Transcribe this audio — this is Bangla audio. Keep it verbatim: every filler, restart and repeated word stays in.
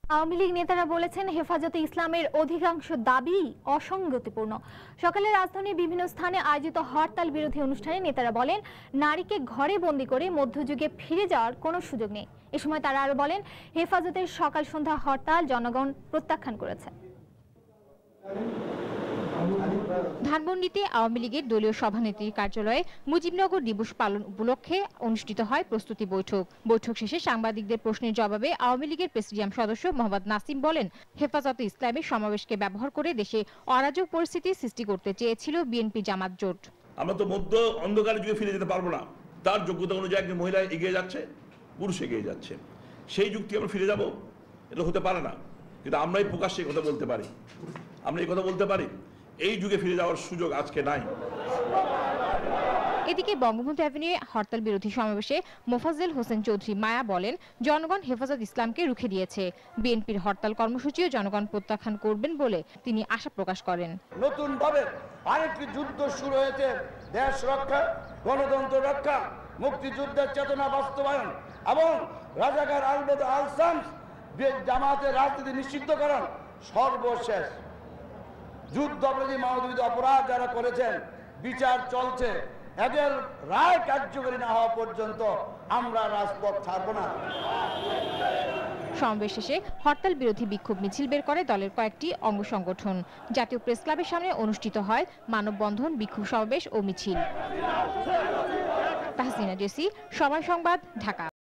আওয়ামী লীগ নেতারা বলেছেন হেফাজতে ইসলামের অধিকাংশ দাবি অসঙ্গতিপূর্ণ। সকালে রাজধানীর বিভিন্ন স্থানে আয়োজিত হরতাল বিরোধী অনুষ্ঠানে নেতারা বলেন, নারীকে ঘরে বন্দী করে মধ্যযুগে ফিরে যাওয়ার কোনো সুযোগ নেই। এ সময় তারা আরো বলেন, হেফাজতের সকাল সন্ধ্যা হরতাল জনগণ প্রত্যাখ্যান করেছে। ধানমন্ডিতে আওয়ামী লীগের দলীয় সভানেত্রীর কার্যালয়ে মুজিবনগর দিবস পালন উপলক্ষে অনুষ্ঠিত হয় প্রস্তুতি বৈঠক। বৈঠক শেষে সাংবাদিকদের প্রশ্নের জবাবে আওয়ামী লীগের প্রেসিডিয়াম সদস্য মোহাম্মদ নাসিম বলেন, হেফাজতে ইসলামের সমাবেশকে ব্যবহার করে দেশে অরাজক পরিস্থিতি সৃষ্টি করতে চেয়েছিল বিএনপি জামাত জোট। আমরা তো মধ্য অন্ধকারের যুগে ফিরে যেতে পারবো না। তার যোগ্যতা অনুযায়ী একজন মহিলা এগিয়ে যাচ্ছে, পুরুষ এগিয়ে যাচ্ছে, সেই যুক্তি আমরা ফিরে যাব, এটা হতে পারে না। কিন্তু আমরাই প্রকাশ্যে কথা বলতে পারি, আমরা এই কথা বলতে পারি, এই যুগে ফিরে যাওয়ার সুযোগ আজকে নাই। এদিকে বঙ্গবন্ধু অ্যাভিনিউয়ে হরতাল বিরোধী সমাবেশে মোফাজ্জেল হোসেন চৌধুরী মায়া বলেন, জনগণ হেফাজত ইসলামকে রুখে দিয়েছে। বিএনপির হরতাল কর্মসূচিও জনগণ প্রত্যাখ্যান করবেন বলে তিনি আশা প্রকাশ করেন। নতুন ভাবে আরেকটি যুদ্ধ শুরু হয়েছে, দেশ রক্ষা, গণতন্ত্র রক্ষা, মুক্তিযুদ্ধের চেতনা বাস্তবায়ন এবং রাজাকার আলবেদ আলসামস জামাতের রাজনীতি নিষিদ্ধকরণ। সর্বশেষ যুদ্ধাপরাধী মানববিরোধী অপরাধ যারা করেছেন বিচার চলছে, এদের রায় কার্যকরী না হওয়া পর্যন্ত আমরা রাজপথ ছাড়ব না। সমাবেশ শেষে হরতাল বিরোধী বিক্ষোভ মিছিল বের করে দলের কয়েকটি অঙ্গ সংগঠন। জাতীয় প্রেস ক্লাবের সামনে অনুষ্ঠিত হয় মানববন্ধন, বিক্ষোভ সমাবেশ ও মিছিল। তাহসিনা জেসি, সময় সংবাদ, ঢাকা।